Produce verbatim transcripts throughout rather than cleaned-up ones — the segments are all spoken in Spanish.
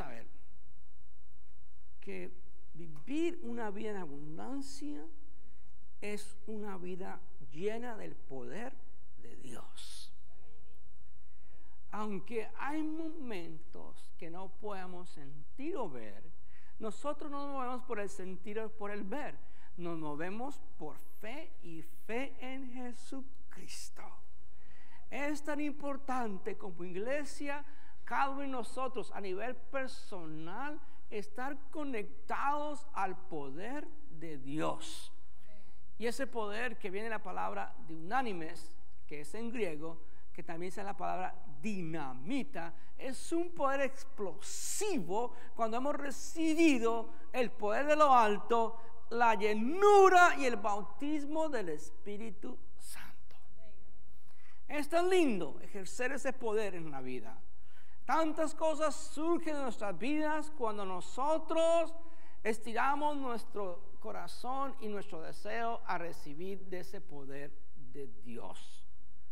saber que vivir una vida en abundancia es una vida llena del poder de Dios. Aunque hay momentos que no podemos sentir o ver, nosotros no nos movemos por el sentir o por el ver, nos movemos por fe y fe en Jesucristo. Es tan importante como iglesia, cada uno de nosotros a nivel personal, estar conectados al poder de Dios. Y ese poder que viene de la palabra dunamis, que es en griego, que también es la palabra dinamita, es un poder explosivo cuando hemos recibido el poder de lo alto, la llenura y el bautismo del Espíritu Santo. Es tan lindo ejercer ese poder en la vida. Tantas cosas surgen en nuestras vidas cuando nosotros estiramos nuestro corazón y nuestro deseo a recibir de ese poder de Dios.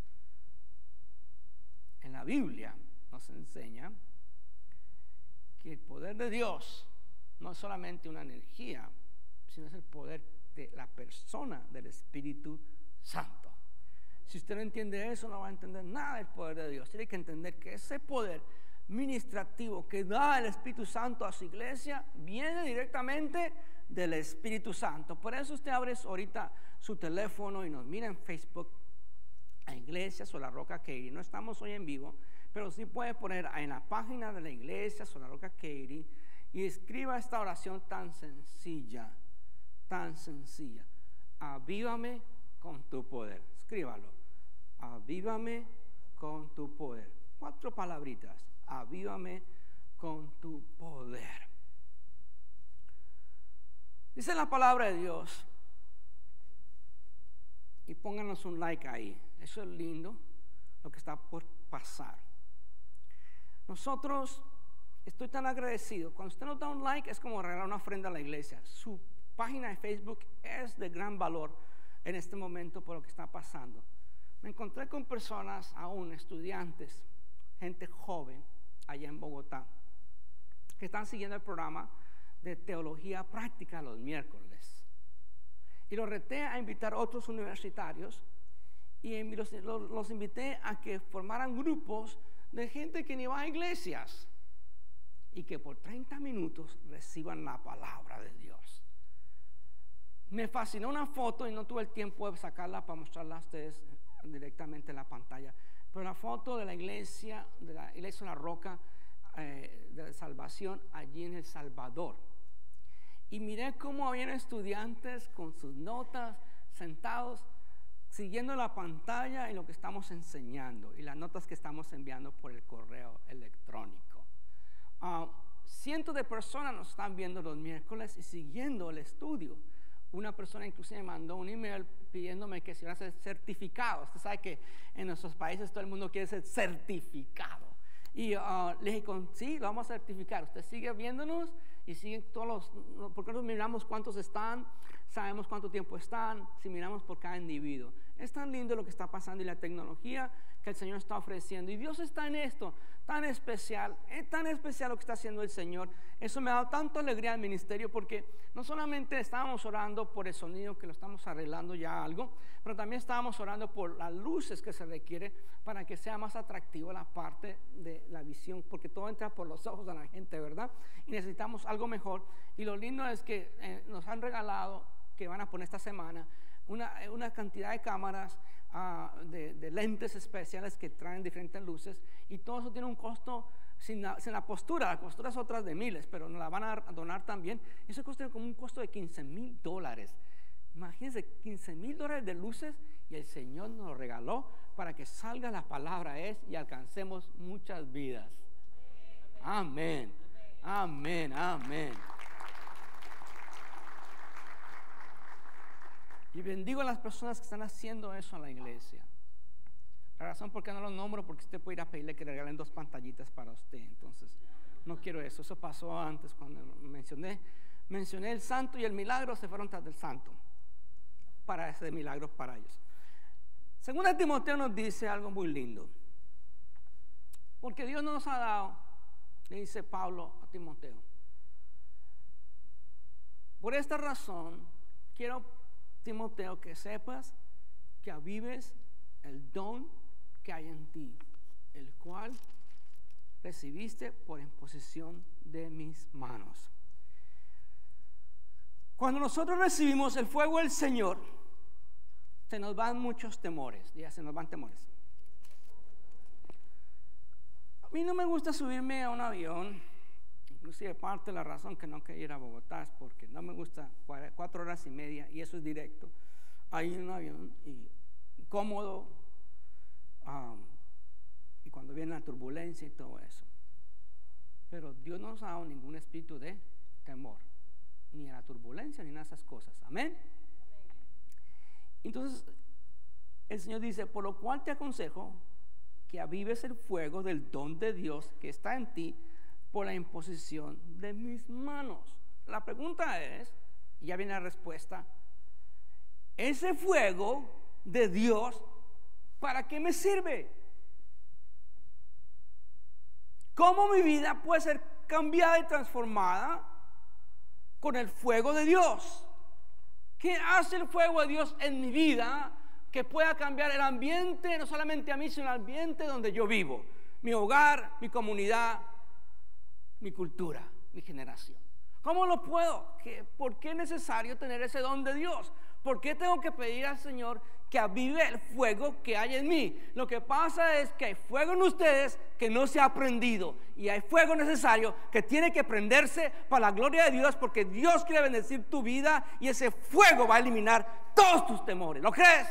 En la Biblia nos enseña que el poder de Dios no es solamente una energía, sino es el poder de la persona del Espíritu Santo. Si usted no entiende eso, no va a entender nada del poder de Dios. Tiene que entender que ese poder ministrativo que da el Espíritu Santo a su iglesia viene directamente del Espíritu Santo. Por eso usted abre ahorita su teléfono y nos mira en Facebook a Iglesia Sola Roca Katy. No estamos hoy en vivo, pero sí puede poner en la página de la Iglesia Sola Roca Katy y escriba esta oración tan sencilla, tan sencilla: avívame con tu poder. Escríbalo: avívame con tu poder. Cuatro palabritas: avívame con tu poder. Dice la palabra de Dios, y pónganos un like ahí. Eso es lindo, lo que está por pasar. Nosotros, estoy tan agradecido. Cuando usted nos da un like, es como regalar una ofrenda a la iglesia. Su página de Facebook es de gran valor en este momento por lo que está pasando. Me encontré con personas, aún estudiantes, gente joven, allá en Bogotá, que están siguiendo el programa de teología práctica los miércoles. Y los reté a invitar a otros universitarios y los, los, los invité a que formaran grupos de gente que ni va a iglesias y que por treinta minutos reciban la palabra de Dios. Me fascinó una foto y no tuve el tiempo de sacarla para mostrarla a ustedes directamente en la pantalla, pero la foto de la iglesia, de la iglesia de la Roca eh, de la Salvación allí en El Salvador. Y miré cómo habían estudiantes con sus notas, sentados, siguiendo la pantalla y lo que estamos enseñando y las notas que estamos enviando por el correo electrónico. Uh, cientos de personas nos están viendo los miércoles y siguiendo el estudio. Una persona inclusive me mandó un email pidiéndome que se iba a ser certificado. Usted sabe que en nuestros países todo el mundo quiere ser certificado. Y uh, le dije, sí, lo vamos a certificar. Usted sigue viéndonos y siguen todos los, porque nosotros miramos cuántos están, sabemos cuánto tiempo están, si miramos por cada individuo. Es tan lindo lo que está pasando y la tecnología que el Señor está ofreciendo. Y Dios está en esto, tan especial, es tan especial lo que está haciendo el Señor. Eso me ha dado tanta alegría al ministerio, porque no solamente estábamos orando por el sonido, que lo estamos arreglando ya algo, pero también estábamos orando por las luces que se requiere para que sea más atractivo la parte de la visión, porque todo entra por los ojos de la gente, ¿verdad? Y necesitamos algo mejor. Y lo lindo es que eh, nos han regalado, que van a poner esta semana, una, una cantidad de cámaras, uh, de, de lentes especiales que traen diferentes luces, y todo eso tiene un costo sin la, sin la postura. La postura es otra de miles, pero nos la van a donar también. Eso cuesta como un costo de quince mil dólares. Imagínense, quince mil dólares de luces, y el Señor nos lo regaló para que salga la palabra es y alcancemos muchas vidas. Amén, amén, amén. Y bendigo a las personas que están haciendo eso en la iglesia. La razón por qué no los nombro, porque usted puede ir a pedirle que le regalen dos pantallitas para usted. Entonces, no quiero eso. Eso pasó antes cuando mencioné, mencioné el santo y el milagro, se fueron tras del santo para ese milagro para ellos. Segunda Timoteo nos dice algo muy lindo. Porque Dios no nos ha dado Le dice Pablo a Timoteo: por esta razón quiero, Timoteo, que sepas que avives el don que hay en ti, el cual recibiste por imposición de mis manos. Cuando nosotros recibimos el fuego del Señor, se nos van muchos temores. Ya se nos van temores. A mí no me gusta subirme a un avión. Inclusive parte de la razón que no quiero ir a Bogotá es porque no me gusta cuatro horas y media, y eso es directo ahí en un avión, y cómodo, um, y cuando viene la turbulencia y todo eso. Pero Dios no nos ha dado ningún espíritu de temor, ni a la turbulencia ni a esas cosas. Amén. Entonces el Señor dice: por lo cual te aconsejo que avives el fuego del don de Dios que está en ti por la imposición de mis manos. La pregunta es, y ya viene la respuesta: ese fuego de Dios, ¿para qué me sirve? ¿Cómo mi vida puede ser cambiada y transformada con el fuego de Dios? ¿Qué hace el fuego de Dios en mi vida que pueda cambiar el ambiente, no solamente a mí, sino el ambiente donde yo vivo, mi hogar, mi comunidad, mi cultura, mi generación? ¿Cómo lo puedo? ¿Qué, ¿Por qué es necesario tener ese don de Dios? ¿Por qué tengo que pedir al Señor que avive el fuego que hay en mí? Lo que pasa es que hay fuego en ustedes que no se ha prendido, y hay fuego necesario que tiene que prenderse para la gloria de Dios, porque Dios quiere bendecir tu vida, y ese fuego va a eliminar todos tus temores. ¿Lo crees?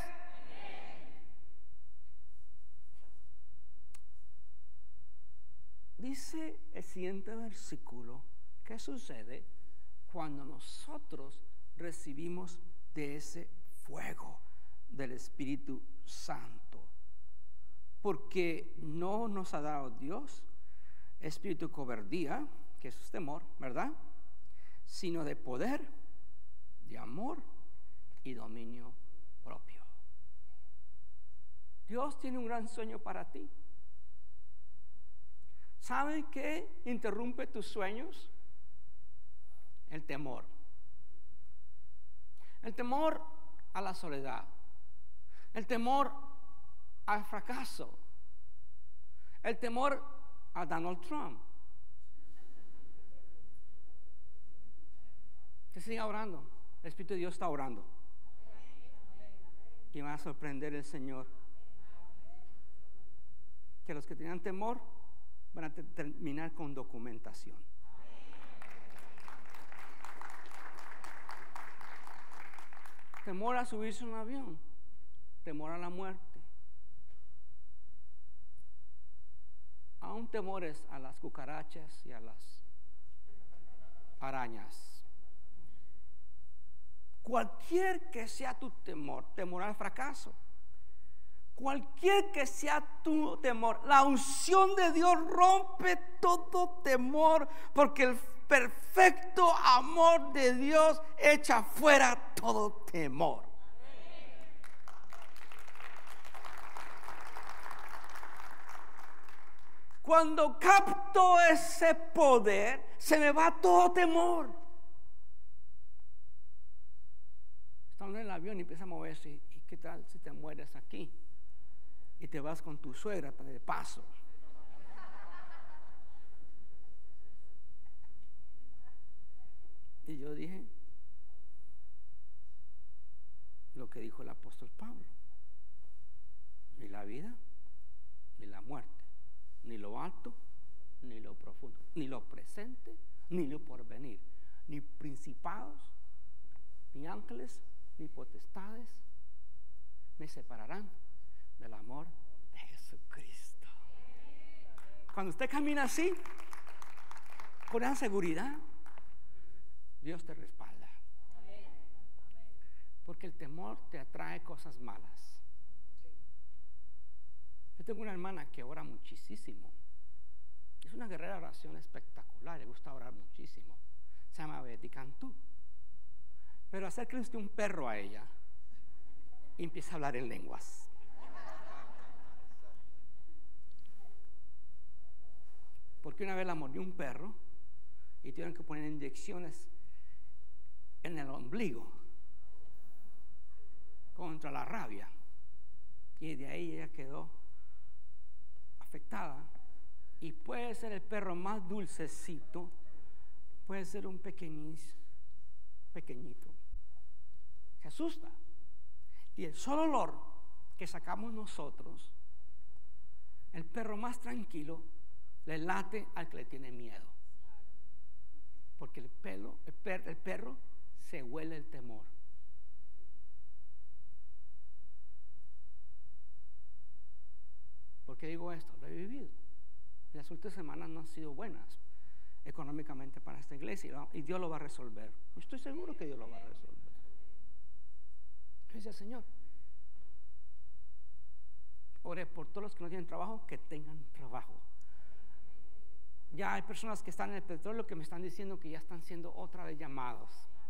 Dice el siguiente versículo: ¿qué sucede cuando nosotros recibimos de ese fuego del Espíritu Santo? Porque no nos ha dado Dios espíritu de cobardía, que eso es temor, ¿verdad?, sino de poder, de amor y dominio propio. Dios tiene un gran sueño para ti. ¿Sabe qué interrumpe tus sueños? El temor. El temor a la soledad. El temor al fracaso. El temor a Donald Trump. Que siga orando. El Espíritu de Dios está orando. Y va a sorprender el Señor. Que los que tenían temor van a terminar con documentación. Temor a subirse a un avión, temor a la muerte, aún temores a las cucarachas y a las arañas. Cualquier que sea tu temor, temor al fracaso, cualquier que sea tu temor, la unción de Dios rompe todo temor, porque el perfecto amor de Dios echa fuera todo temor. Cuando capto ese poder, se me va todo temor. Estamos en el avión y empieza a moverse. ¿Y qué tal si te mueres aquí? Y te vas con tu suegra de paso. Y yo dije lo que dijo el apóstol Pablo: ni la vida, ni la muerte, ni lo alto, ni lo profundo, ni lo presente, ni lo porvenir, ni principados, ni ángeles, ni potestades me separarán del amor de Jesucristo. Cuando usted camina así, con esa seguridad, Dios te respalda. Porque el temor te atrae cosas malas. Yo tengo una hermana que ora muchísimo. Es una guerrera de oración espectacular, le gusta orar muchísimo. Se llama Betty Cantú. Pero acérquele usted un perro a ella y empieza a hablar en lenguas. porque una vez la mordió un perro y tuvieron que poner inyecciones en el ombligo contra la rabia, y de ahí ella quedó afectada. Y puede ser el perro más dulcecito, puede ser un pequeñiz, pequeñito, se asusta, y el solo olor que sacamos nosotros, el perro más tranquilo le late al que le tiene miedo, porque el, pelo, el, per, el perro se huele el temor. ¿Por qué digo esto? Lo he vivido. Las últimas semanas no han sido buenas económicamente para esta iglesia, y Dios lo va a resolver. Estoy seguro que Dios lo va a resolver. Dice el Señor, ore por todos los que no tienen trabajo, que tengan trabajo. Ya hay personas que están en el petróleo que me están diciendo que ya están siendo otra vez llamados.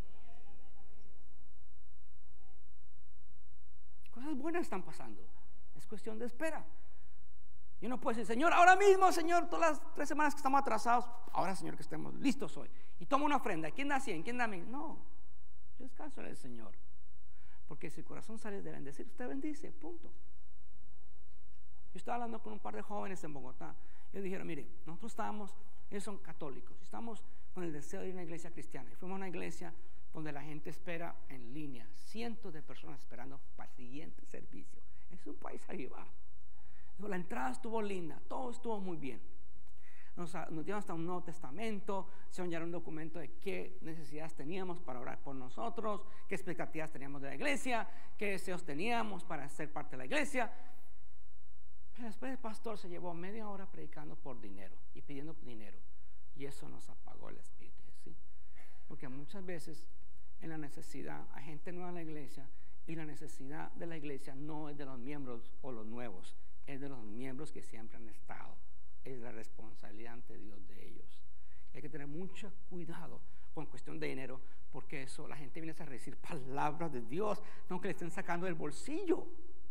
Cosas buenas están pasando. Es cuestión de espera. Yo no puedo decir, Señor, ahora mismo, Señor, todas las tres semanas que estamos atrasados, ahora, Señor, que estemos listos hoy, y toma una ofrenda. ¿Quién da cien? ¿Quién da mil? No, yo descanso en el Señor, porque si el corazón sale de bendecir, usted bendice, punto. Yo estaba hablando con un par de jóvenes en Bogotá. Ellos dijeron, mire, nosotros estábamos, ellos son católicos, estamos con el deseo de ir a una iglesia cristiana, y fuimos a una iglesia donde la gente espera en línea, cientos de personas esperando para el siguiente servicio. Es un país ahí va. La entrada estuvo linda, todo estuvo muy bien. Nos, nos dieron hasta un Nuevo Testamento, se enviaron un documento de qué necesidades teníamos para orar por nosotros, qué expectativas teníamos de la iglesia, qué deseos teníamos para ser parte de la iglesia. Pero después el pastor se llevó media hora predicando por dinero y pidiendo dinero, y eso nos apagó el espíritu, ¿sí? Porque muchas veces en la necesidad hay gente nueva en la iglesia, y la necesidad de la iglesia no es de los miembros o los nuevos, es de los miembros que siempre han estado. Es la responsabilidad ante Dios de ellos. Hay que tener mucho cuidado con cuestión de dinero, porque eso, la gente viene a recibir palabras de Dios, no que le estén sacando del bolsillo.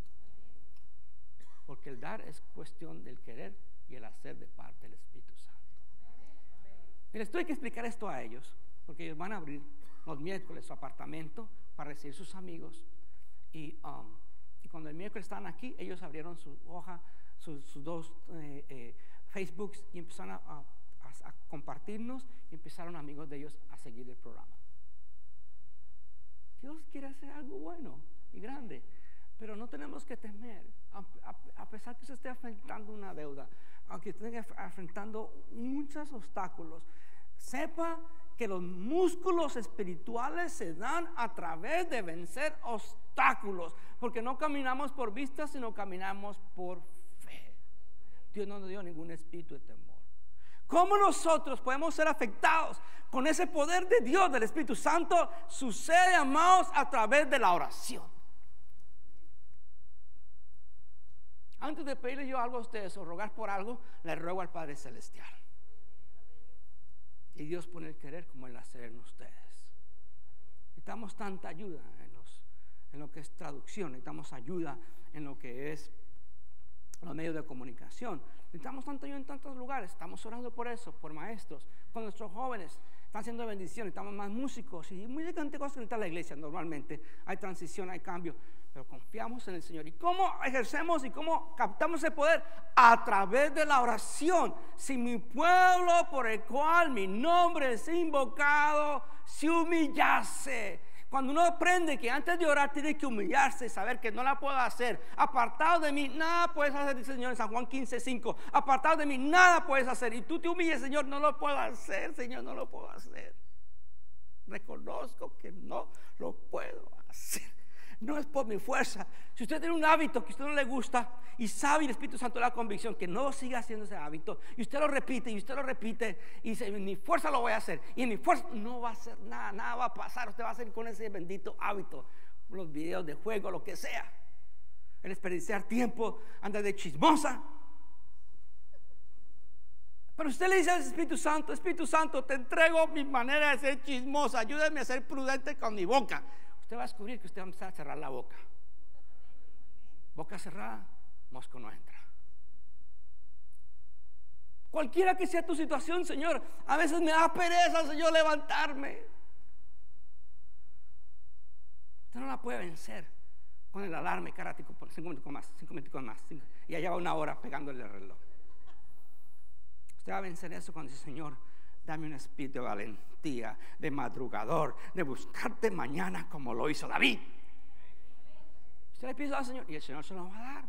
Porque el dar es cuestión del querer y el hacer de parte del Espíritu Santo. Y les tuve que explicar esto a ellos, porque ellos van a abrir los miércoles su apartamento para recibir sus amigos. Y, um, y cuando el miércoles estaban aquí, ellos abrieron su hoja, sus, sus dos eh, eh, Facebooks, y empezaron a, a, a compartirnos, y empezaron amigos de ellos a seguir el programa. Dios quiere hacer algo bueno y grande, pero no tenemos que temer. A, a, a pesar que usted esté enfrentando una deuda, aunque esté enfrentando muchos obstáculos, sepa que los músculos espirituales se dan a través de vencer obstáculos, porque no caminamos por vista, sino caminamos por fe. Dios no nos dio ningún espíritu de temor. ¿Cómo nosotros podemos ser afectados con ese poder de Dios, del Espíritu Santo? Sucede, amados, a través de la oración. Antes de pedirle yo algo a ustedes o rogar por algo, le ruego al Padre Celestial. Y Dios pone el querer como el hacer en ustedes. Necesitamos tanta ayuda en, los, en lo que es traducción, necesitamos ayuda en lo que es los medios de comunicación, necesitamos tanta ayuda en tantos lugares. Estamos orando por eso, por maestros, por nuestros jóvenes. Están haciendo bendición, necesitamos más músicos y muy cantidad de cosas que necesita la iglesia. Normalmente hay transición, hay cambio, pero confiamos en el Señor. ¿Y cómo ejercemos y cómo captamos ese poder? A través de la oración. Si mi pueblo, por el cual mi nombre es invocado, se humillase. Cuando uno aprende que antes de orar tiene que humillarse y saber que no la puedo hacer, apartado de mí nada puedes hacer, dice el Señor en San Juan quince cinco, apartado de mí nada puedes hacer, y tú te humilles, Señor, no lo puedo hacer, Señor, no lo puedo hacer. Reconozco que no lo puedo hacer. No es por mi fuerza. Si usted tiene un hábito que a usted no le gusta y sabe, y el Espíritu Santo le da convicción que no siga haciendo ese hábito, y usted lo repite y usted lo repite y dice, en mi fuerza lo voy a hacer, y en mi fuerza no va a hacer nada, nada va a pasar. Usted va a hacer con ese bendito hábito, los videos de juego, lo que sea, el desperdiciar tiempo, anda de chismosa. Pero usted le dice al Espíritu Santo, Espíritu Santo, te entrego mi manera de ser chismosa, ayúdame a ser prudente con mi boca. Usted va a descubrir que usted va a empezar a cerrar la boca. Boca cerrada, mosco no entra. Cualquiera que sea tu situación, Señor, a veces me da pereza, Señor, levantarme. Usted no la puede vencer con el alarme cada ratico, por cinco minutos más, cinco minutos más, cinco, y allá va una hora pegándole el reloj. Usted va a vencer eso cuando dice, Señor, dame un espíritu de valentía, de madrugador, de buscarte mañana como lo hizo David. Usted le pide al Señor y el Señor se lo va a dar.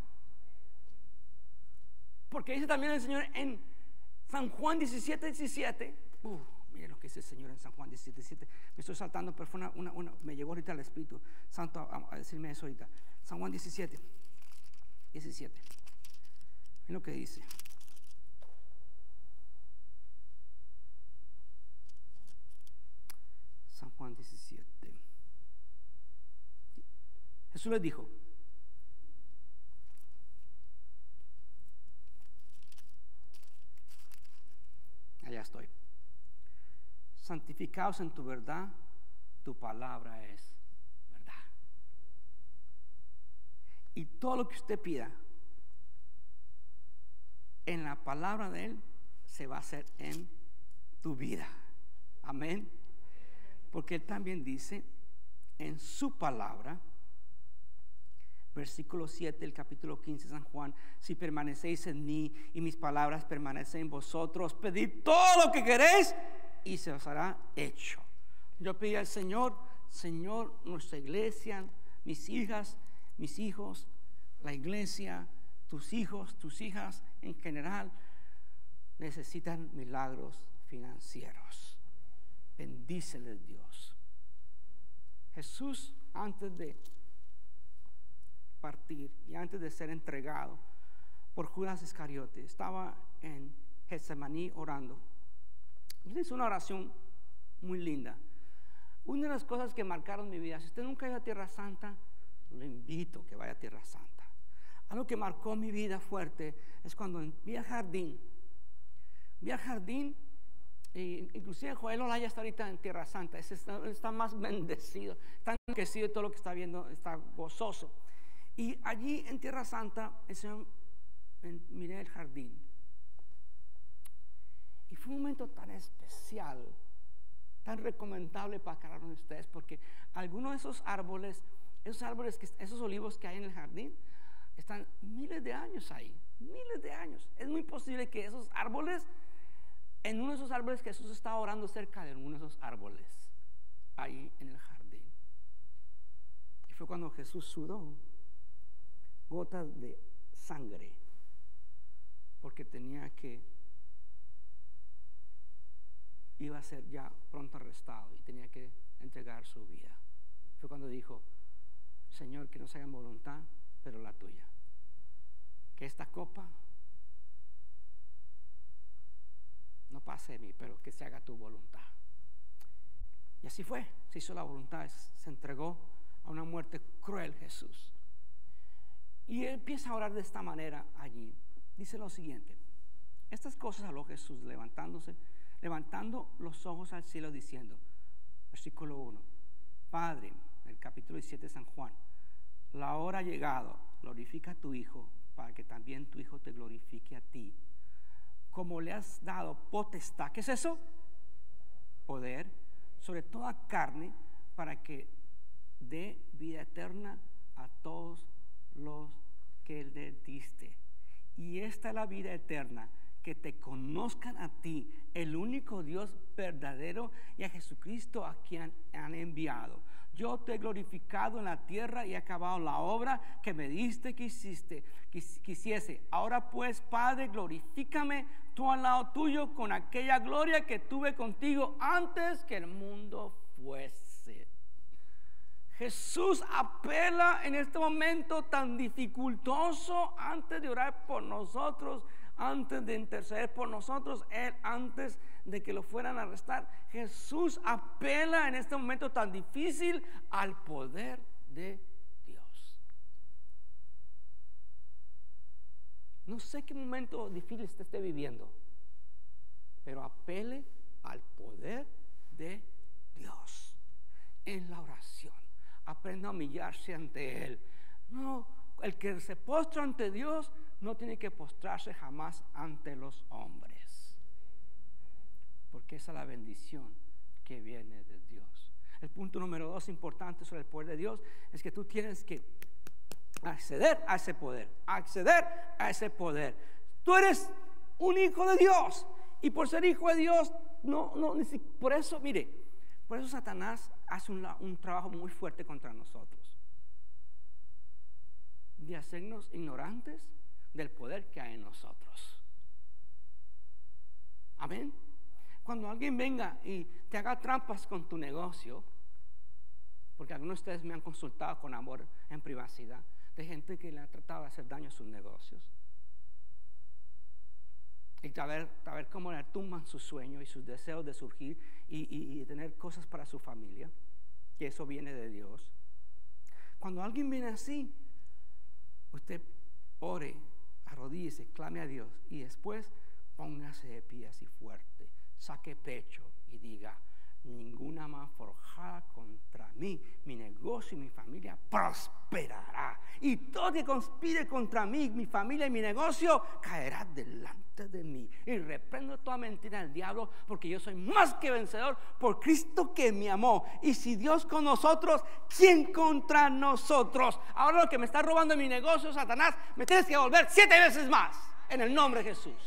Porque dice también el Señor en San Juan diecisiete, diecisiete. Uh, miren lo que dice el Señor en San Juan diecisiete, diecisiete. Me estoy saltando, pero fue una, una, una, me llegó ahorita el Espíritu Santo a, a decirme eso ahorita. San Juan diecisiete, diecisiete. Miren lo que dice. San Juan diecisiete. Jesús les dijo: allá estoy. Santificaos en tu verdad, tu palabra es verdad. Y todo lo que usted pida en la palabra de Él se va a hacer en tu vida. Amén. Porque Él también dice en su palabra, versículo siete, el capítulo quince de San Juan: si permanecéis en mí y mis palabras permanecen en vosotros, pedid todo lo que queréis y se os hará hecho. Yo pedí al Señor: Señor, nuestra iglesia, mis hijas, mis hijos, la iglesia, tus hijos, tus hijas en general necesitan milagros financieros. Bendíceles, Dios. Jesús, antes de partir y antes de ser entregado por Judas Iscariote, estaba en Getsemaní orando. Y hizo una oración muy linda. Una de las cosas que marcaron mi vida, si usted nunca ha ido a Tierra Santa, lo invito a que vaya a Tierra Santa. Algo que marcó mi vida fuerte es cuando vi al jardín. Vi al jardín, e inclusive Joel Olaya está ahorita en Tierra Santa. Ese está, está más bendecido, está enriquecido de todo lo que está viendo, está gozoso. Y allí en Tierra Santa, el Señor, en, miré el jardín. Y fue un momento tan especial, tan recomendable para cada uno de ustedes, porque algunos de esos árboles, esos árboles, que, esos olivos que hay en el jardín, están miles de años ahí, miles de años. Es muy posible que esos árboles, en uno de esos árboles, que Jesús estaba orando cerca de uno de esos árboles, ahí en el jardín. Y fue cuando Jesús sudó gotas de sangre, porque tenía que, iba a ser ya pronto arrestado y tenía que entregar su vida. Fue cuando dijo: Señor, que no se haga mi voluntad, pero la tuya. Que esta copa no pase de mí, pero que se haga tu voluntad. Y así fue, se hizo la voluntad, se entregó a una muerte cruel Jesús. Y él empieza a orar de esta manera allí. Dice lo siguiente: estas cosas habló Jesús levantándose, levantando los ojos al cielo, diciendo, versículo uno: Padre, el capítulo diecisiete de San Juan, la hora ha llegado, glorifica a tu Hijo, para que también tu Hijo te glorifique a ti, como le has dado potestad. ¿Qué es eso? Poder sobre toda carne, para que dé vida eterna a todos los que le diste. Y esta es la vida eterna, que te conozcan a ti, el único Dios verdadero, y a Jesucristo a quien han enviado. Yo te he glorificado en la tierra y he acabado la obra que me diste que hiciste, quis, quisiese. Ahora pues, Padre, glorifícame tú al lado tuyo con aquella gloria que tuve contigo antes que el mundo fuese. Jesús apela en este momento tan dificultoso, antes de orar por nosotros, antes de interceder por nosotros, Él antes de que lo fueran a arrestar. Jesús apela en este momento tan difícil al poder de Dios. No sé qué momento difícil usted esté viviendo, pero apele al poder de Dios en la oración. Aprenda a humillarse ante Él. No, el que se postra ante Dios no tiene que postrarse jamás ante los hombres. porque esa es la bendición que viene de Dios. El punto número dos importante sobre el poder de Dios es que tú tienes que acceder a ese poder, acceder a ese poder. Tú eres un hijo de Dios, y por ser hijo de Dios, no, no, por eso, mire, por eso Satanás hace un, un trabajo muy fuerte contra nosotros, de hacernos ignorantes del poder que hay en nosotros. Amén. Cuando alguien venga y te haga trampas con tu negocio, porque algunos de ustedes me han consultado con amor en privacidad, de gente que le ha tratado de hacer daño a sus negocios, y a ver, a ver cómo le tumban sus sueños y sus deseos de surgir y, y, y tener cosas para su familia, que eso viene de Dios. Cuando alguien viene así, usted ore, arrodíllese, clame a Dios, y después póngase de pie así fuerte, saque pecho y diga: ninguna más forjada contra mí, mi negocio y mi familia prosperará, y todo que conspire contra mí, mi familia y mi negocio caerá delante de mí, y reprendo toda mentira del diablo, porque yo soy más que vencedor por Cristo que me amó. Y si Dios con nosotros, ¿quién contra nosotros? Ahora lo que me está robando mi negocio, Satanás, me tienes que devolver siete veces más, en el nombre de Jesús.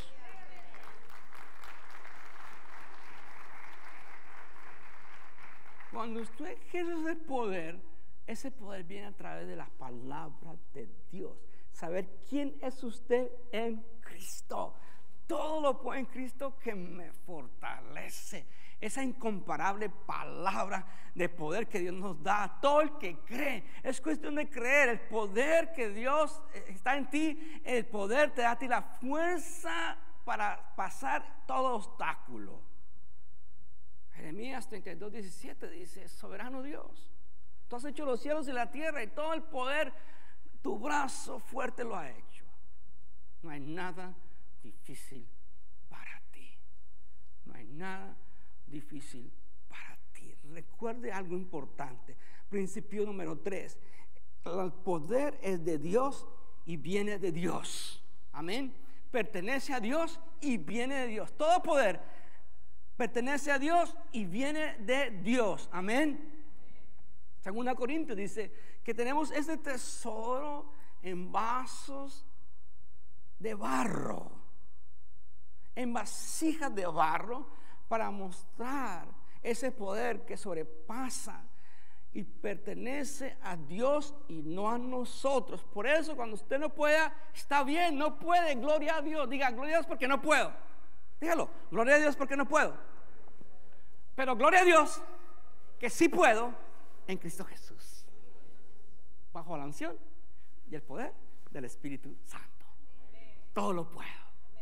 Cuando usted ejerce ese poder, ese poder viene a través de las palabras de Dios. Saber quién es usted en Cristo. Todo lo puedo en Cristo que me fortalece. Esa incomparable palabra de poder que Dios nos da a todo el que cree. Es cuestión de creer. El poder que Dios está en ti, el poder te da a ti la fuerza para pasar todo obstáculo. Jeremías treinta y dos, diecisiete dice: soberano Dios, tú has hecho los cielos y la tierra, y todo el poder, tu brazo fuerte lo ha hecho. No hay nada difícil para ti. No hay nada difícil para ti. Recuerde algo importante. Principio número tres: el poder es de Dios y viene de Dios. Amén. Pertenece a Dios y viene de Dios. Todo poder pertenece a Dios y viene de Dios. Amén. Segunda Corintios dice que tenemos este tesoro en vasos de barro, en vasijas de barro, para mostrar ese poder que sobrepasa y pertenece a Dios y no a nosotros. Por eso, cuando usted no pueda, está bien, no puede, gloria a Dios. Diga: gloria a Dios porque no puedo. Dígalo: gloria a Dios porque no puedo. Pero gloria a Dios que sí puedo en Cristo Jesús, bajo la unción y el poder del Espíritu Santo. Todo lo puedo.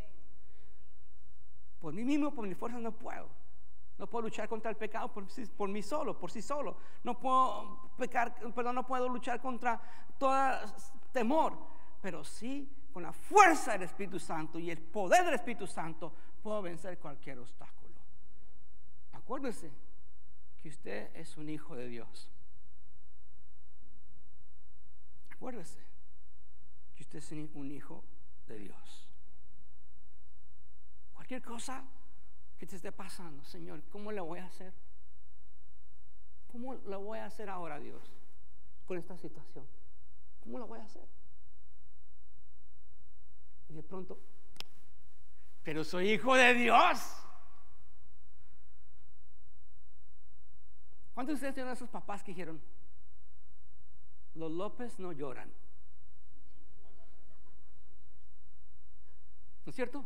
Por mí mismo, por mi fuerza no puedo. No puedo luchar contra el pecado por, por mí solo, por sí solo. No puedo pecar, perdón, no puedo luchar contra todo temor. Pero sí, con la fuerza del Espíritu Santo y el poder del Espíritu Santo, puedo vencer cualquier obstáculo. Acuérdese que usted es un hijo de Dios. Acuérdese que usted es un hijo de Dios. Cualquier cosa que te esté pasando, Señor, ¿cómo le voy a hacer? ¿Cómo lo voy a hacer ahora, Dios, con esta situación? ¿Cómo lo voy a hacer? Y de pronto: pero soy hijo de Dios. ¿Cuántos de ustedes tienen a esos papás que dijeron: los López no lloran? ¿No es cierto?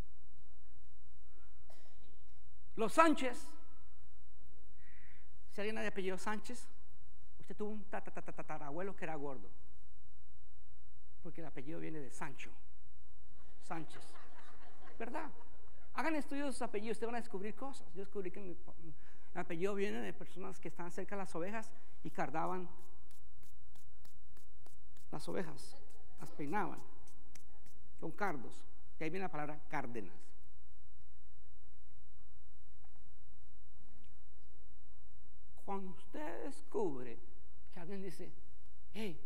Los Sánchez, si alguien de apellido Sánchez, usted tuvo un tatarabuelo que era gordo, porque el apellido viene de Sancho, Sánchez, ¿verdad? Hagan estudios de sus apellidos, ustedes van a descubrir cosas. Yo descubrí que mi, mi apellido viene de personas que estaban cerca de las ovejas y cardaban las ovejas, las peinaban con cardos, y ahí viene la palabra Cárdenas. Cuando usted descubre que alguien dice: hey,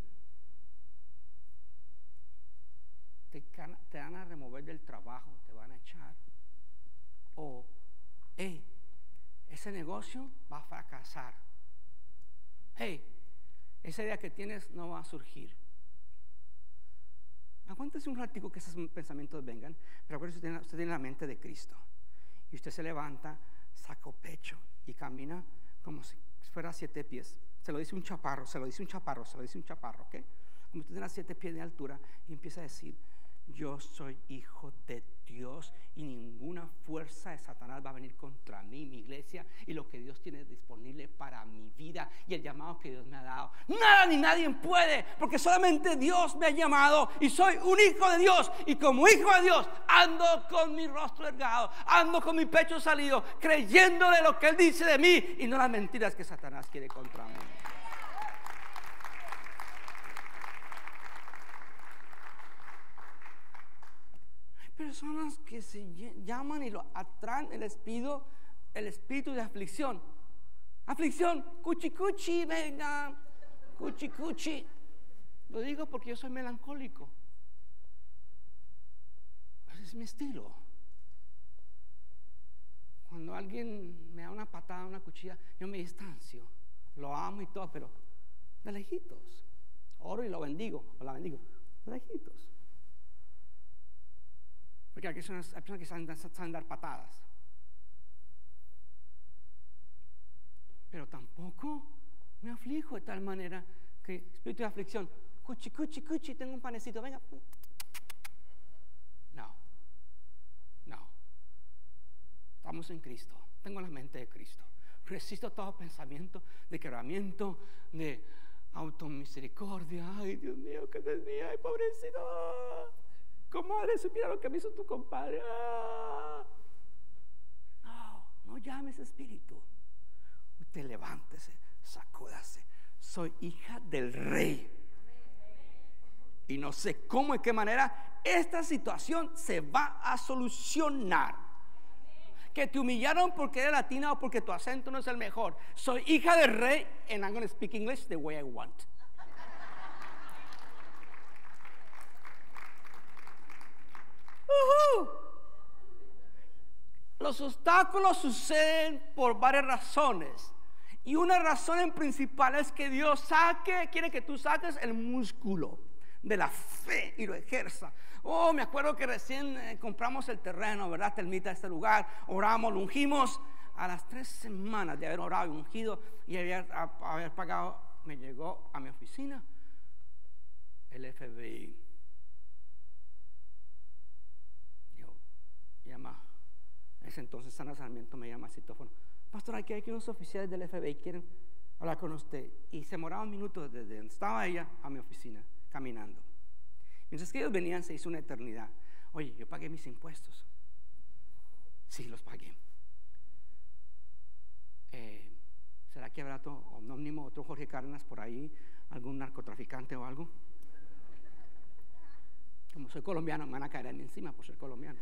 te, te van a remover del trabajo, te van a echar, o hey, ese negocio va a fracasar. Hey, esa idea que tienes no va a surgir. Aguántese un ratico que esos pensamientos vengan, pero acuérdese, usted tiene, usted tiene la mente de Cristo. Y usted se levanta, saca pecho y camina como si fuera siete pies. Se lo dice un chaparro, se lo dice un chaparro, se lo dice un chaparro, ¿ok? Como usted tiene siete pies de altura y empieza a decir: yo soy hijo de Dios y ninguna fuerza de Satanás va a venir contra mí, mi iglesia, y lo que Dios tiene disponible para mi vida y el llamado que Dios me ha dado. Nada ni nadie puede, porque solamente Dios me ha llamado y soy un hijo de Dios, y como hijo de Dios ando con mi rostro ergado, ando con mi pecho salido, creyéndole lo que Él dice de mí y no las mentiras que Satanás quiere contra mí. Personas que se llaman y lo atraen el espíritu, el espíritu de aflicción. Aflicción, cuchi cuchi, venga, cuchi cuchi. Lo digo porque yo soy melancólico. Ese es mi estilo. Cuando alguien me da una patada, una cuchilla, yo me distancio. Lo amo y todo, pero de lejitos. Oro y lo bendigo, o la bendigo, de lejitos. Porque hay personas, hay personas que saben, saben dar patadas, pero tampoco me aflijo de tal manera que espíritu de aflicción, cuchi, cuchi, cuchi, tengo un panecito, venga. No, no. Estamos en Cristo, tengo la mente de Cristo. Resisto todo pensamiento de quebramiento, de automisericordia. Ay, Dios mío, que es mío, ay, pobrecito. Comadre, supiera lo que me hizo tu compadre. Ah. No, no llames espíritu. Usted levántese, sacúdase. Soy hija del Rey. Y no sé cómo, en qué manera esta situación se va a solucionar. Que te humillaron porque eres latina o porque tu acento no es el mejor. Soy hija del Rey, and I'm going to speak English the way I want. Uh-huh. Los obstáculos suceden por varias razones, y una razón en principal es que Dios saque, quiere que tú saques el músculo de la fe y lo ejerza. Oh, me acuerdo que recién eh, compramos el terreno, ¿verdad? Termita este lugar, oramos, lo ungimos. A las tres semanas de haber orado y ungido y haber, a, haber pagado, me llegó a mi oficina el F B I. Llama, en ese entonces Sana Sarmiento me llama al citófono: pastor, aquí hay unos oficiales del F B I quieren hablar con usted. Y se demoraba un minuto desde donde estaba ella a mi oficina, caminando. Mientras que ellos venían, se hizo una eternidad. Oye, yo pagué mis impuestos. Sí, los pagué. Eh, ¿Será que habrá otro anónimo, otro Jorge Cárdenas por ahí, algún narcotraficante o algo? Como soy colombiano, me van a caer a mí encima por ser colombiano.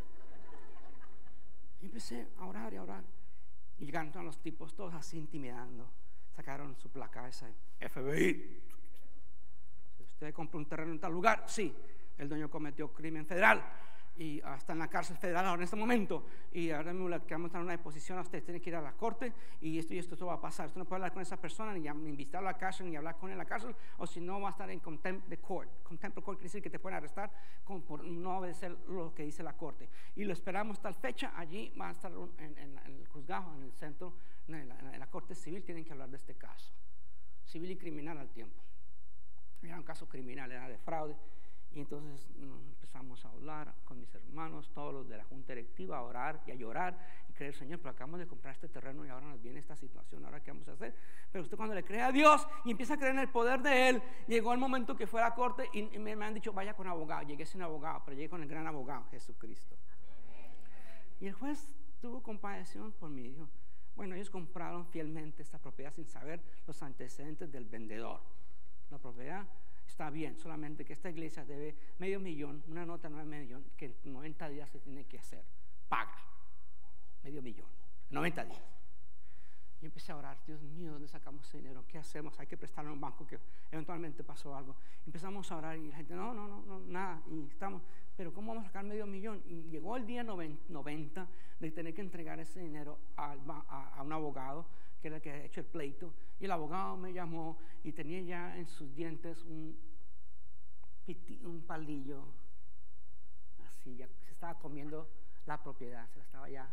Y empecé a orar y a orar. Y llegaron todos los tipos, todos así intimidando. Sacaron su placa esa, F B I. ¿Usted compró un terreno en tal lugar? Sí. El dueño cometió crimen federal y uh, está en la cárcel federal ahora en este momento. Y ahora mismo le queremos dar una deposición a usted. Tiene que ir a la corte y esto y esto, esto va a pasar. Usted no puede hablar con esa persona, ni, ni invitarlo a la cárcel, ni hablar con él en la cárcel, o si no va a estar en contempt de court. Contempt of court quiere decir que te pueden arrestar con, por no obedecer lo que dice la corte. Y lo esperamos tal fecha. Allí va a estar en, en, en el juzgado, en el centro, en la, en la corte civil. Tienen que hablar de este caso, civil y criminal al tiempo. Era un caso criminal, era de fraude. Y entonces empezamos a hablar con mis hermanos, todos los de la junta directiva, a orar y a llorar y creer: Señor, pero acabamos de comprar este terreno y ahora nos viene esta situación, ¿ahora qué vamos a hacer? Pero usted, cuando le cree a Dios y empieza a creer en el poder de Él, llegó el momento que fue a la corte y, y me, me han dicho: vaya con abogado. Llegué sin abogado, pero llegué con el gran abogado, Jesucristo. Y el juez tuvo compasión por mí y dijo: bueno, ellos compraron fielmente esta propiedad sin saber los antecedentes del vendedor. La propiedad está bien, solamente que esta iglesia debe medio millón, una nota de nueve millón, que en noventa días se tiene que hacer. Paga medio millón, noventa días. Y empecé a orar, Dios mío, ¿dónde sacamos ese dinero? ¿Qué hacemos? Hay que prestarlo a un banco que eventualmente pasó algo. Empezamos a orar y la gente, no, no, no, no, nada. Y estamos, pero ¿cómo vamos a sacar medio millón? Y llegó el día noventa de tener que entregar ese dinero a, a, a un abogado, que era el que ha hecho el pleito. Y el abogado me llamó y tenía ya en sus dientes un, piti, un palillo. Así, ya se estaba comiendo la propiedad, se la estaba ya.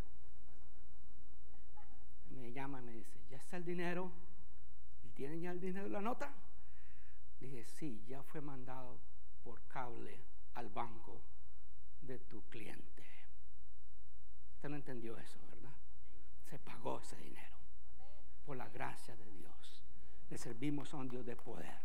Me llama y me dice, ¿ya está el dinero? ¿Y tienen ya el dinero de la nota? Dije, sí, ya fue mandado por cable al banco de tu cliente. Usted no entendió eso, ¿verdad? Se pagó ese dinero por la gracia de Dios. Le servimos a un Dios de poder.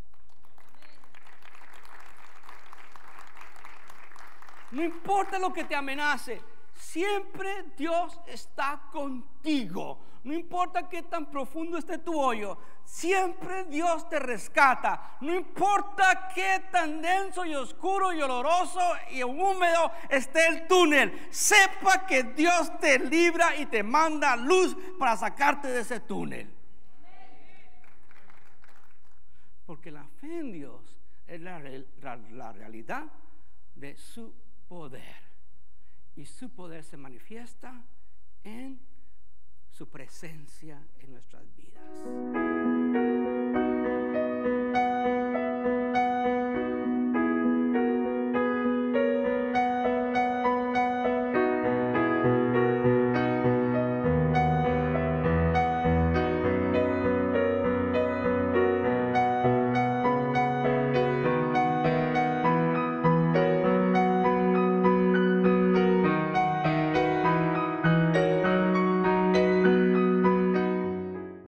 No importa lo que te amenace, siempre Dios está contigo. No importa qué tan profundo esté tu hoyo, siempre Dios te rescata. No importa qué tan denso y oscuro y oloroso y húmedo esté el túnel, sepa que Dios te libra y te manda luz para sacarte de ese túnel. Porque la fe en Dios es la, la, la realidad de su poder. Y su poder se manifiesta en su presencia en nuestras vidas.